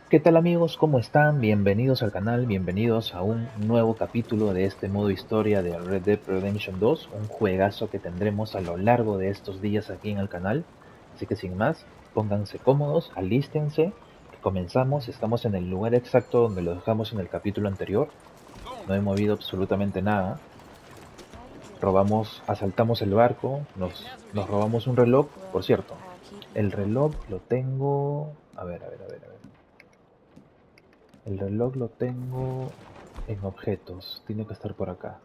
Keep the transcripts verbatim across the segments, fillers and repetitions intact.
¿Qué tal amigos? ¿Cómo están? Bienvenidos al canal, bienvenidos a un nuevo capítulo de este modo historia de Red Dead Redemption dos, un juegazo que tendremos a lo largo de estos días aquí en el canal. Así que sin más, pónganse cómodos, alístense, que comenzamos, estamos en el lugar exacto donde lo dejamos en el capítulo anterior, no he movido absolutamente nada, robamos, asaltamos el barco, nos, nos robamos un reloj, por cierto, el reloj lo tengo, a ver, a ver, a ver, a ver. El reloj lo tengo en objetos. Tiene que estar por acá.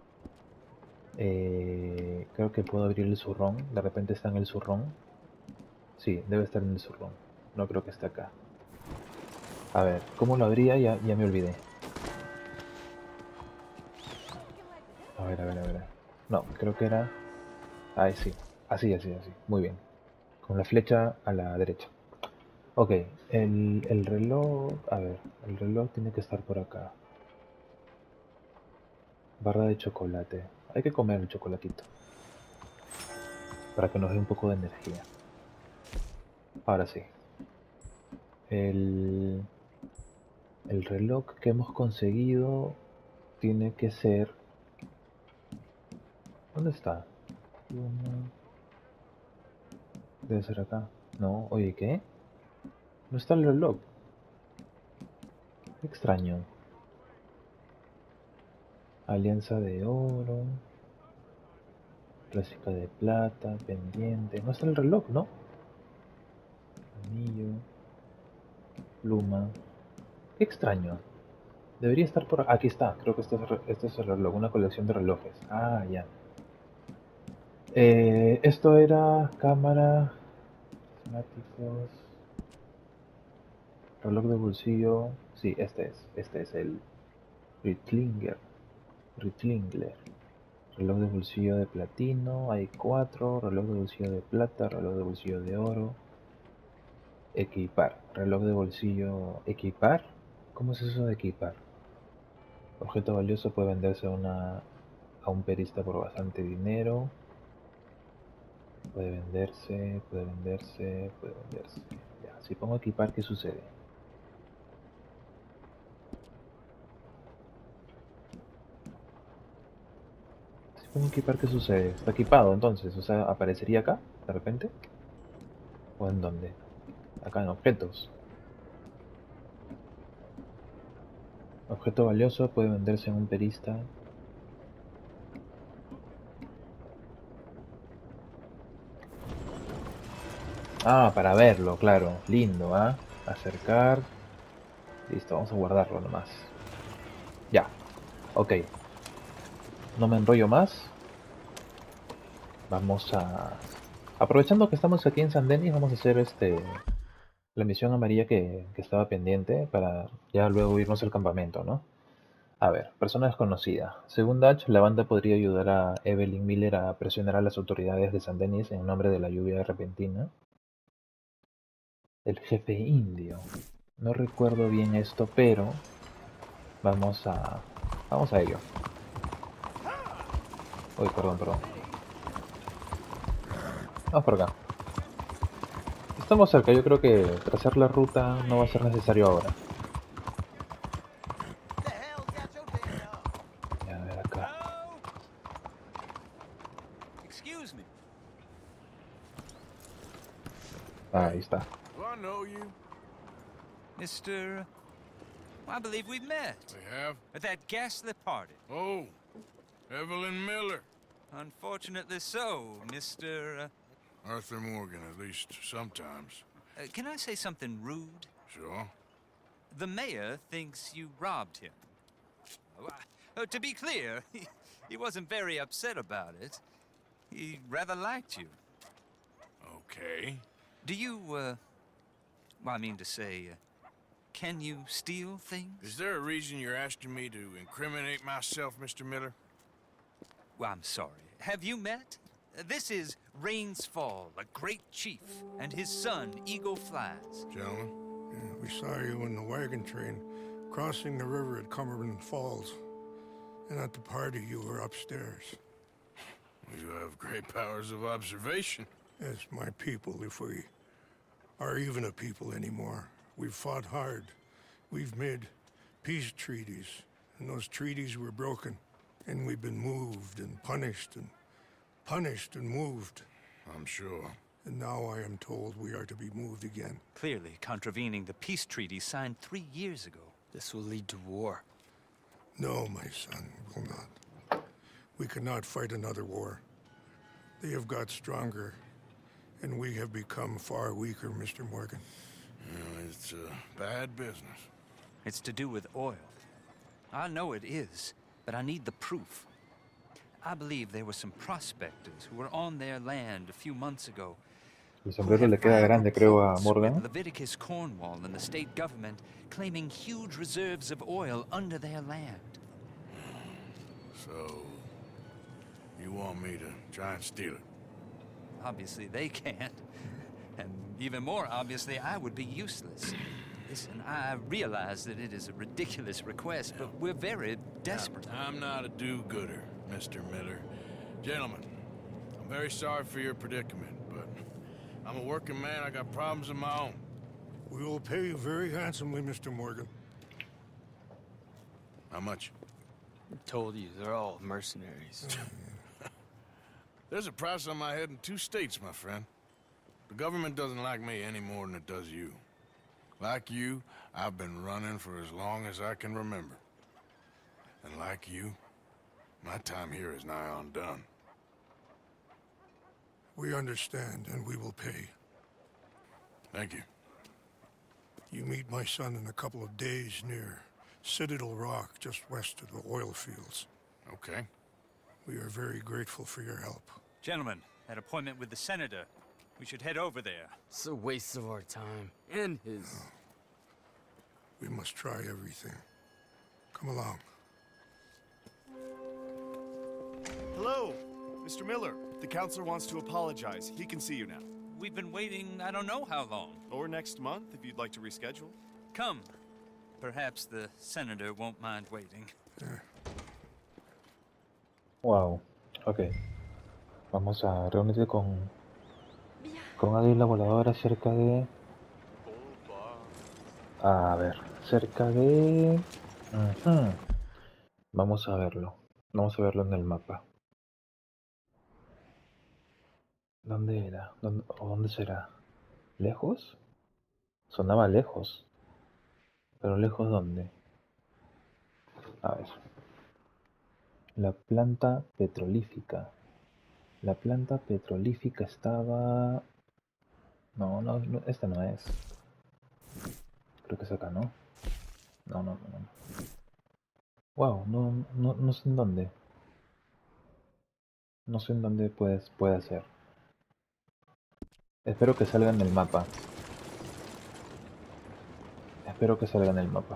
Eh, creo que puedo abrir el zurrón. De repente está en el zurrón. Sí, debe estar en el zurrón. No creo que esté acá. A ver, ¿cómo lo abría? Ya, ya me olvidé. A ver, a ver, a ver. No, creo que era... Ahí sí. Así, así, así. Muy bien. Con la flecha a la derecha. Ok, el, el reloj... A ver, el reloj tiene que estar por acá. Barra de chocolate. Hay que comer el chocolatito. Para que nos dé un poco de energía. Ahora sí. El, el reloj que hemos conseguido tiene que ser... ¿Dónde está? Uno, debe ser acá. No, oye, ¿qué? No está el reloj. Qué extraño. Alianza de oro, clásica de plata, pendiente. No está el reloj, ¿no? Anillo, pluma. Qué extraño. Debería estar por... Aquí está, creo que este es, este es el reloj, una colección de relojes. Ah, ya. Eh, esto era cámara, prismáticos, reloj de bolsillo. Sí, este es. Este es el Ritlinger. Ritlingler. Reloj de bolsillo de platino. Hay cuatro. Reloj de bolsillo de plata. Reloj de bolsillo de oro. Equipar. Reloj de bolsillo. ¿Equipar? ¿Cómo es eso de equipar? Objeto valioso puede venderse a, una, a un perista por bastante dinero. Puede venderse, puede venderse, puede venderse. Ya, si pongo equipar, ¿qué sucede? Si pongo equipar, ¿qué sucede? Está equipado entonces, o sea, ¿aparecería acá de repente? ¿O en dónde? Acá en objetos. Objeto valioso puede venderse en un perista. Ah, para verlo, claro. Lindo, ¿ah? Acercar. Listo, vamos a guardarlo nomás. Ya, ok. No me enrollo más. Vamos a... Aprovechando que estamos aquí en San Denis, vamos a hacer este la misión amarilla que, que estaba pendiente para ya luego irnos al campamento, ¿no? A ver, persona desconocida. Según Dutch, la banda podría ayudar a Evelyn Miller a presionar a las autoridades de San Denis en nombre de la lluvia repentina. El jefe indio. No recuerdo bien esto, pero vamos a... Vamos a ello. Uy, perdón, perdón. Vamos por acá. Estamos cerca, yo creo que trazar la ruta no va a ser necesario ahora. Ya, a ver acá. Excuse me. Ah, ahí está. Do I know you? Mister I believe we've met. We have? At that ghastly party. Oh, Evelyn Miller. Unfortunately so, Mister Uh, Arthur Morgan, at least sometimes. uh, can I say something rude? Sure. The mayor thinks you robbed him. Oh, I- uh, to be clear, he, he wasn't very upset about it. He rather liked you. Okay. Do you, uh... Well, I mean to say, uh, can you steal things? Is there a reason you're asking me to incriminate myself, Mister Miller? Well, I'm sorry. Have you met? Uh, This is Rains Fall, a great chief, and his son, Eagle Flies. Gentlemen? Yeah, we saw you in the wagon train, crossing the river at Cumberland Falls. And at the party, you were upstairs. You have great powers of observation. As my people, if we are even a people anymore. We've fought hard. We've made peace treaties, and those treaties were broken. And we've been moved and punished and punished and moved. I'm sure. And now I am told we are to be moved again. Clearly contravening the peace treaty signed three years ago. This will lead to war. No, my son, it will not. We cannot fight another war. They have got stronger, and we have become far weaker, Mister Morgan. Yeah, it's a bad business. It's to do with oil. I know it is, but I need the proof. I believe there were some prospectors who were on their land a few months ago. El sombrero le queda grande, creo, a Morgan. Leviticus Cornwall and the state government claiming huge reserves of oil under their land. So, you want me to try and steal it? Obviously they can't. And even more obviously, I would be useless. Listen, I realize that it is a ridiculous request, but we're very desperate. Now, I'm not a do-gooder, Mister Miller. Gentlemen, I'm very sorry for your predicament, but I'm a working man. I got problems of my own. We will pay you very handsomely, Mister Morgan. How much? I told you, they're all mercenaries. There's a price on my head in two states, my friend. The government doesn't like me any more than it does you. Like you, I've been running for as long as I can remember. And like you, my time here is nigh undone. We understand, and we will pay. Thank you. You meet my son in a couple of days near Citadel Rock, just west of the oil fields. Okay. We are very grateful for your help. Gentlemen, that appointment with the senator. We should head over there. It's a waste of our time. And his. We must try everything. Come along. Hello, Mister Miller. The counselor wants to apologize. He can see you now. We've been waiting I don't know how long. Or next month, if you'd like to reschedule. Come. Perhaps the senator won't mind waiting. Yeah. Wow. Ok. Vamos a reunirse con... con Águila Voladora cerca de... A ver, cerca de... Uh-huh. Vamos a verlo. Vamos a verlo en el mapa. ¿Dónde era? ¿Dónde, o dónde será? ¿Lejos? Sonaba lejos. ¿Pero lejos dónde? A ver. La planta petrolífica. La planta petrolífica estaba... No, no, no, esta no es. Creo que es acá, ¿no? No, no, no, no. Wow, no, no, no sé en dónde. No sé en dónde puedes, puede ser. Espero que salga en el mapa. Espero que salga en el mapa.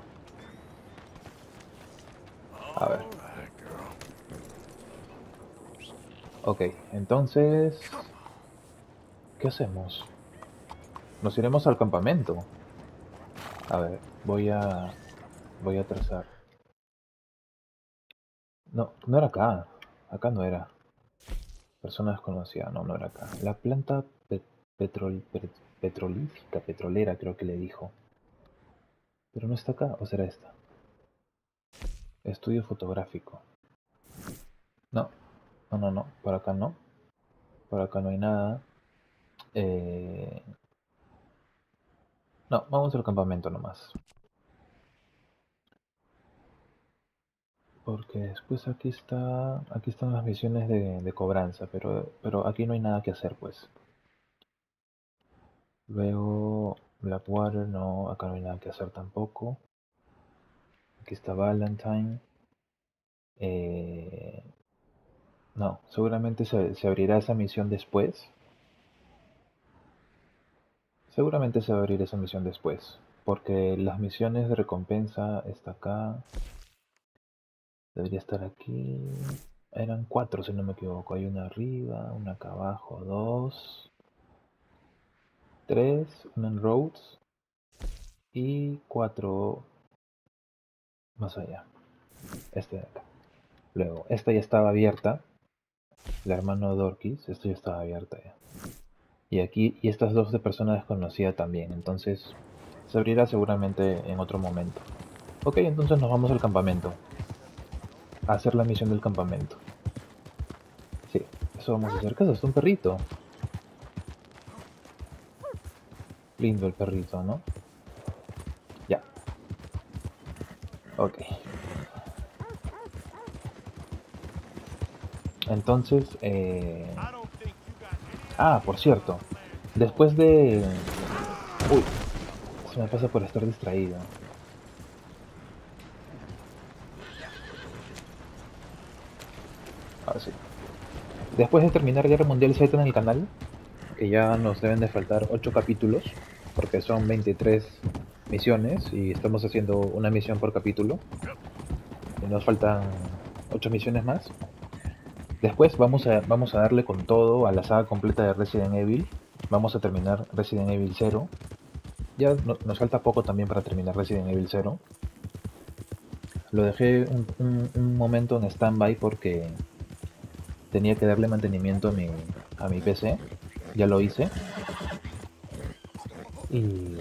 A ver. Ok, entonces... ¿qué hacemos? Nos iremos al campamento. A ver, voy a... voy a trazar. No, no era acá. Acá no era. Persona desconocida, no, no era acá. La planta pe petrol pet petrolífica, petrolera creo que le dijo. Pero no está acá, ¿o será esta? Estudio fotográfico. No, no, no, no, por acá no. Por acá no hay nada. Eh... No, vamos al campamento nomás. Porque después aquí está, aquí están las misiones de, de cobranza, pero, pero aquí no hay nada que hacer, pues. Luego Blackwater, no, acá no hay nada que hacer tampoco. Aquí está Valentine. Eh, no, seguramente se, se abrirá esa misión después. Seguramente se va a abrir esa misión después. Porque las misiones de recompensa está acá. Debería estar aquí. Eran cuatro si no me equivoco. Hay una arriba, una acá abajo, dos, tres, una en Rhodes y cuatro más allá. Este de acá. Luego, esta ya estaba abierta. La hermano Dorkis, esto ya estaba abierta ya. Y aquí, y estas dos de persona desconocida también. Entonces, Se abrirá seguramente en otro momento. Ok, entonces nos vamos al campamento. A hacer la misión del campamento. Sí, eso vamos a hacer. ¿Qué es esto? Un perrito. Lindo el perrito, ¿no? Ya. Ok. Entonces, eh... ah, por cierto. Después de... Uy, se me pasa por estar distraído. Ahora sí. Después de terminar Guerra Mundial Z en el canal, que ya nos deben de faltar ocho capítulos, porque son veintitrés misiones y estamos haciendo una misión por capítulo. Y nos faltan ocho misiones más. Después vamos a, vamos a darle con todo a la saga completa de Resident Evil. Vamos a terminar Resident Evil cero. Ya no, nos falta poco también para terminar Resident Evil cero. Lo dejé un, un, un momento en stand-by porque tenía que darle mantenimiento a mi, a mi P C. Ya lo hice. Y...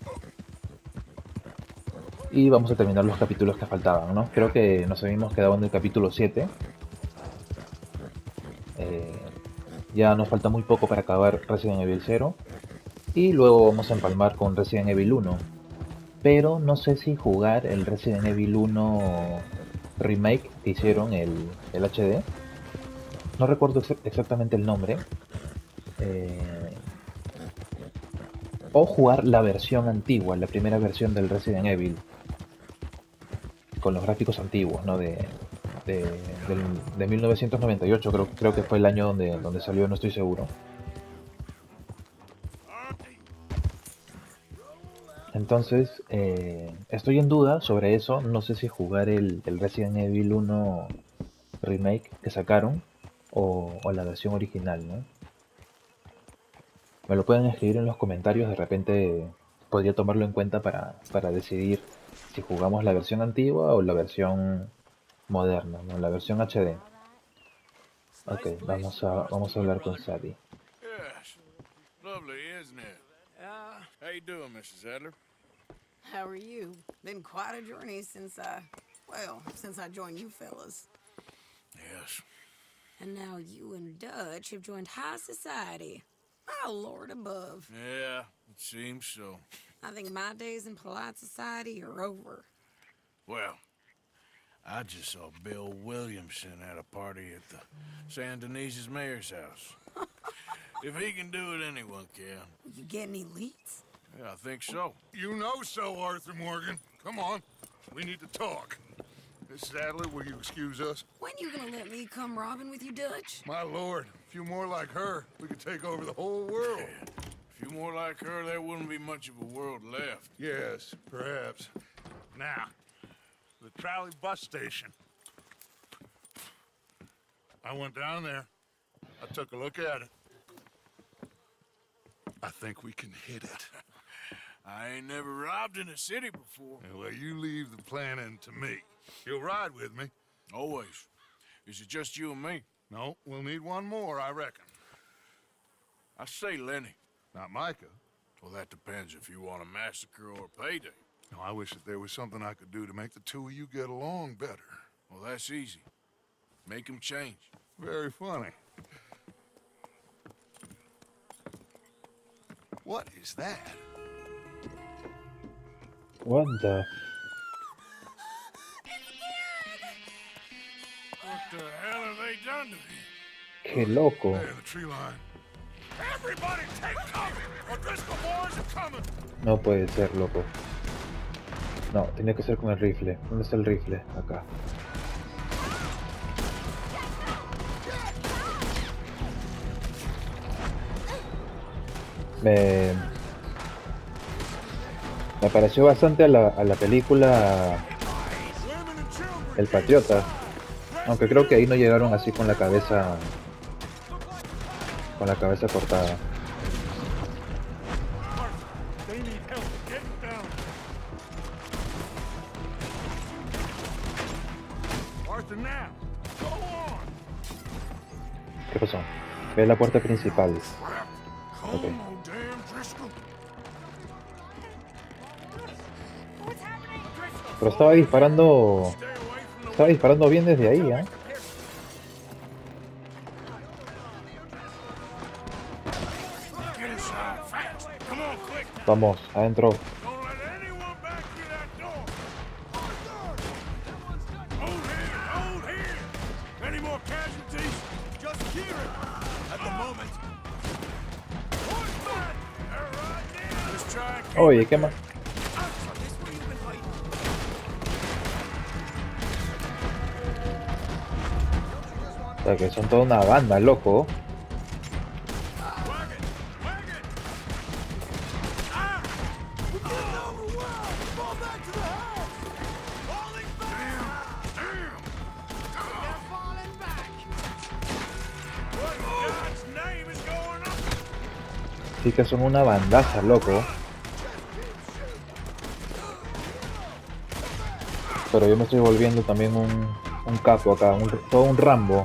Y vamos a terminar los capítulos que faltaban, ¿no? Creo que nos habíamos quedado en el capítulo siete. Eh, ya nos falta muy poco para acabar Resident Evil cero. Y luego vamos a empalmar con Resident Evil uno. Pero no sé si jugar el Resident Evil uno remake que hicieron, el, el H D. No recuerdo ex exactamente el nombre. Eh, o jugar la versión antigua, la primera versión del Resident Evil. Con los gráficos antiguos, ¿no? De, de, del, de mil novecientos noventa y ocho, creo, creo que fue el año donde, donde salió, no estoy seguro. Entonces, eh, estoy en duda sobre eso. No sé si jugar el, el Resident Evil uno remake que sacaron o, o la versión original, ¿no? Me lo pueden escribir en los comentarios, de repente podría tomarlo en cuenta para, para decidir si jugamos la versión antigua o la versión moderna, ¿no? La versión H D. Ok, vamos a, vamos a hablar con Sadie. Yes. Lovely, isn't it? Uh, How you doing, Missus Adler? how are you? Been quite a journey since I, well, since I joined you fellas. Yes. And now you and Dutch have joined high society. My lord above. Yeah, it seems so. I think my days in polite society are over. Well, I just saw Bill Williamson at a party at the San Denise's mayor's house. If he can do it, anyone can. You get any leads? Yeah, I think so. You know so, Arthur Morgan. Come on, we need to talk. Missus Adler, will you excuse us? When you gonna let me come robbing with you, Dutch? My lord, a few more like her, we could take over the whole world. A few more like her, there wouldn't be much of a world left. Yes, perhaps. Now, the trolley bus station. I went down there. I took a look at it. I think we can hit it. I ain't never robbed in a city before. Well, you leave the planning to me. You'll ride with me? Always. Is it just you and me? No, we'll need one more, I reckon. I say Lenny. Not Micah. Well, that depends if you want a massacre or a payday. No, I wish that there was something I could do to make the two of you get along better. Well, that's easy. Make them change. Very funny. What is that? What the... What the hell have they done to him? Qué loco. There, the tree line. Everybody take cover! O'Driscoll boys are coming! No puede ser, loco. No, tenía que ser con el rifle. ¿Dónde está el rifle? Acá. Me... Me pareció bastante a la, a la película El Patriota. Aunque creo que ahí no llegaron así con la cabeza... Con la cabeza cortada. They need help getting down. Arthur, now! Go on! ¿Qué pasó? Es la puerta principal. Ok. Oh, damn, Driscoll. Pero estaba disparando... Estaba disparando bien desde ahí, ¿eh? Vamos, adentro. Oye, ¿qué más? O sea, que son toda una banda, loco. Sí que son una bandaza, loco. Pero yo me estoy volviendo también un, un capo acá, un, todo un Rambo.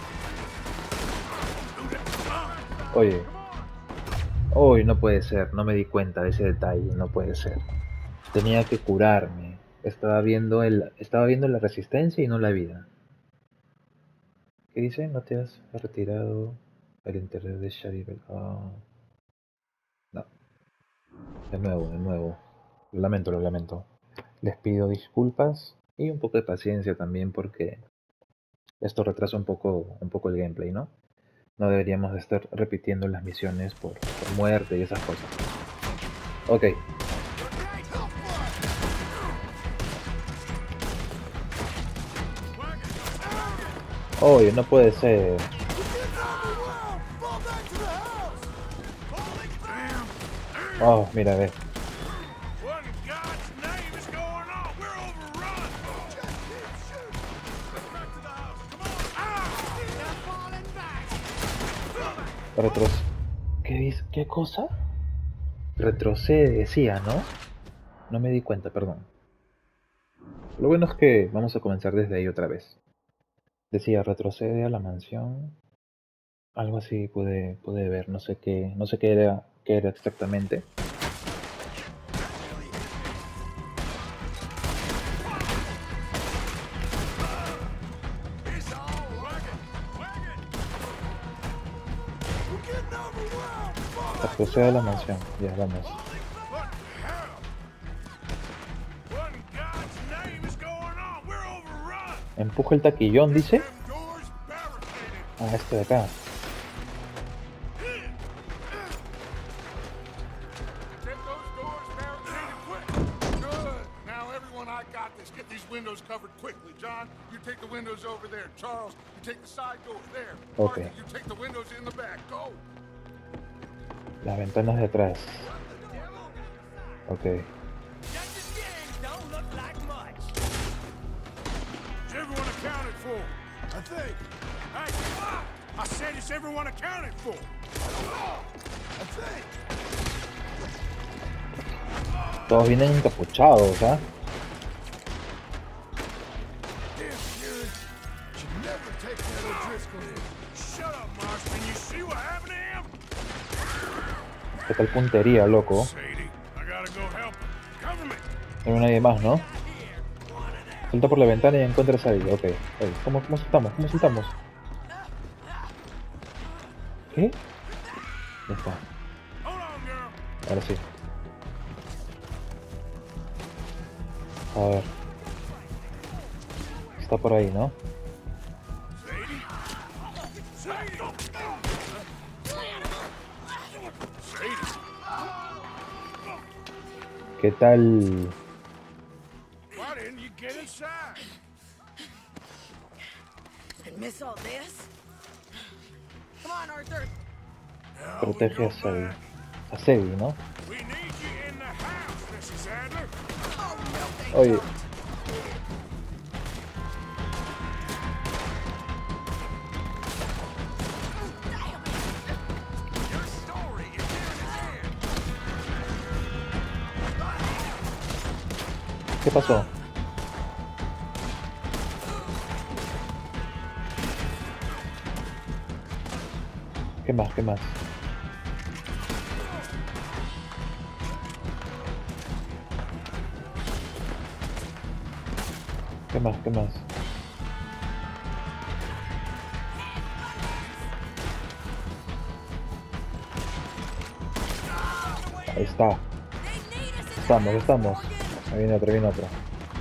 Oye. Uy, no puede ser, no me di cuenta de ese detalle, no puede ser. Tenía que curarme. Estaba viendo el, estaba viendo la resistencia y no la vida. ¿Qué dice? No te has retirado el interés de Sharibel. Oh. No. De nuevo, de nuevo. Lo lamento, lo lamento. Les pido disculpas y un poco de paciencia también porque esto retrasa un poco, un poco el gameplay, ¿no? No deberíamos estar repitiendo las misiones por, por muerte y esas cosas. Ok. Oye, no puede ser. Oh, mira, ve. Retro... ¿Qué dice? ¿Qué cosa? Retrocede, decía, ¿no? No me di cuenta, perdón. Lo bueno es que vamos a comenzar desde ahí otra vez. Decía, retrocede a la mansión. Algo así pude, pude ver, no sé qué, no sé qué era, qué era exactamente. Retrocede a la mansión, ya vamos. Empuja el taquillón, dice. Ah, este de acá. Ok. Las ventanas de atrás. Ok. Todos vienen encapuchados, ¿ah? ¿Qué tal puntería, loco? No hay nadie más, ¿no? Salta por la ventana y encuentra a Sadie. Ok. Hey, ¿Cómo, ¿Cómo saltamos? ¿Cómo saltamos? ¿Qué? Ya está. Ahora sí. A ver. Está por ahí, ¿no? ¿Qué tal? Protege a Sadie. A Sadie, ¿no? Oye. ¿Qué pasó? ¿Qué más? ¿Qué más? ¿Qué más? ¿Qué más? Ahí está. Estamos, estamos. Ahí viene otro, viene otro.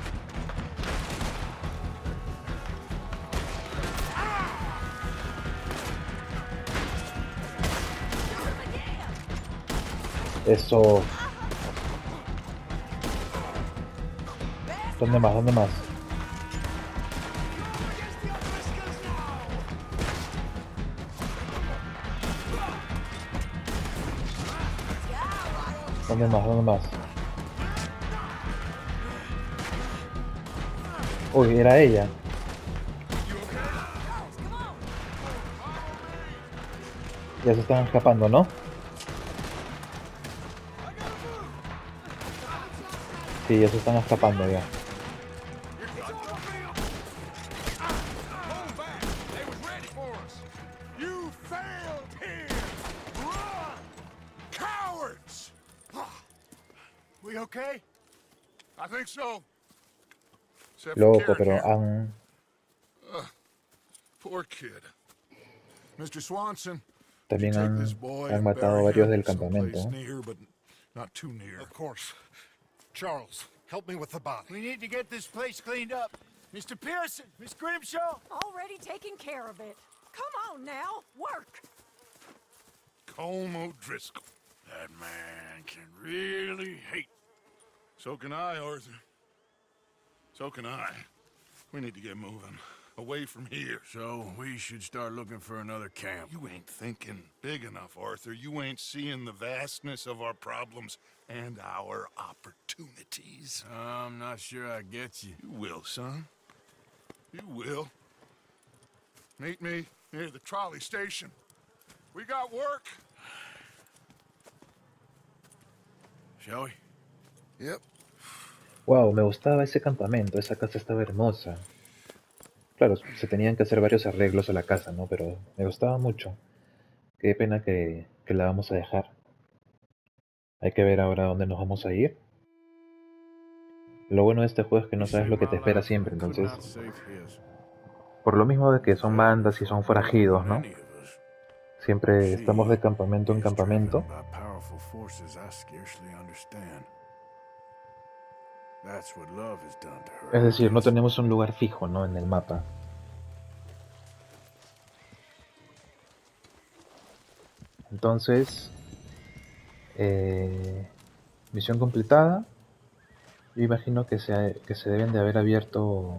Eso. ¿Dónde más? ¿Dónde más? ¿Dónde más? ¿Dónde más? Uy, era ella. Ya se están escapando, ¿no? Sí, ya se están escapando ya. Okay? I think so. Loco, pero han... Uh, poor kid. Mister Swanson, también take han, this boy han and matado bury varios him del someplace campamento. near, but not too near. Of course. Charles, help me with the body. We need to get this place cleaned up. Mister Pearson, Miss Grimshaw. Already taking care of it. Come on now, work. Colm O'Driscoll. That man can really hate. So can I, Arthur. So can I. We need to get moving. Away from here. So, we should start looking for another camp. You ain't thinking big enough, Arthur. You ain't seeing the vastness of our problems and our opportunities. I'm not sure I get you. You will, son. You will. Meet me near the trolley station. We got work. Shall we? Yep. Wow, me gustaba ese campamento, esa casa estaba hermosa. Claro, se tenían que hacer varios arreglos a la casa, ¿no? Pero me gustaba mucho. Qué pena que, que la vamos a dejar. Hay que ver ahora dónde nos vamos a ir. Lo bueno de este juego es que no sabes lo que te espera siempre, entonces... Por lo mismo de que son bandas y son forajidos, ¿no? Siempre estamos de campamento en campamento. Es decir, no tenemos un lugar fijo, ¿no? En el mapa. Entonces, eh, misión completada. Yo imagino que se, que se deben de haber abierto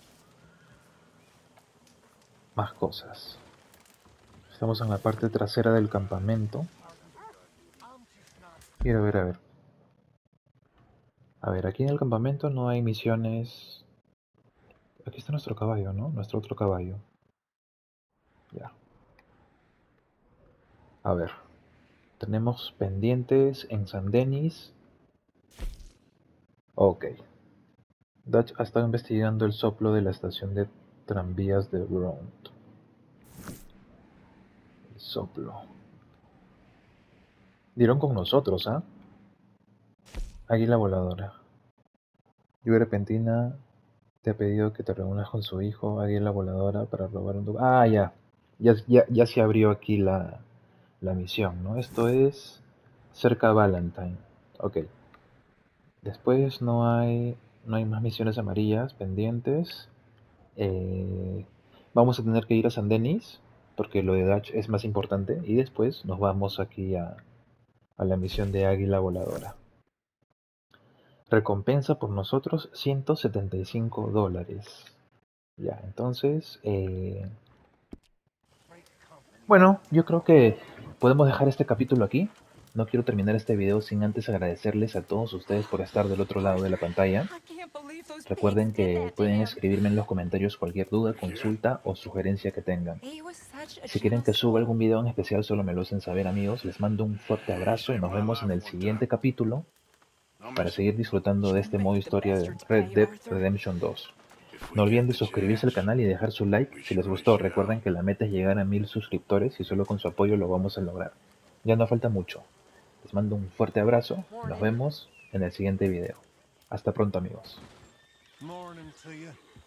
más cosas. Estamos en la parte trasera del campamento. Quiero a ver, a ver. A ver, aquí en el campamento no hay misiones. Aquí está nuestro caballo, ¿no? Nuestro otro caballo. Ya. A ver. Tenemos pendientes en San Denis. Ok. Dutch ha estado investigando el soplo de la estación de tranvías de Bront. El soplo. Dieron con nosotros, ¿ah? ¿eh? Águila voladora. Lluvia repentina te ha pedido que te reúnas con su hijo, Águila voladora, para robar un... Ah, ya. Ya, ya, ya se abrió aquí la, la misión, ¿no? Esto es cerca Valentine. Ok. Después no hay, no hay más misiones amarillas pendientes. Eh, vamos a tener que ir a San Denis, porque lo de Dutch es más importante. Y después nos vamos aquí a, a la misión de Águila voladora. Recompensa por nosotros ciento setenta y cinco dólares. Ya, entonces... Eh... Bueno, yo creo que podemos dejar este capítulo aquí. No quiero terminar este video sin antes agradecerles a todos ustedes por estar del otro lado de la pantalla. Recuerden que pueden escribirme en los comentarios cualquier duda, consulta o sugerencia que tengan. Si quieren que suba algún video en especial, solo me lo hacen saber, amigos. Les mando un fuerte abrazo y nos vemos en el siguiente capítulo para seguir disfrutando de este modo historia de Red Dead Redemption dos. No olviden de suscribirse al canal y dejar su like si les gustó. Recuerden que la meta es llegar a mil suscriptores y solo con su apoyo lo vamos a lograr. Ya no falta mucho. Les mando un fuerte abrazo. Nos vemos en el siguiente video. Hasta pronto, amigos. Morning to you.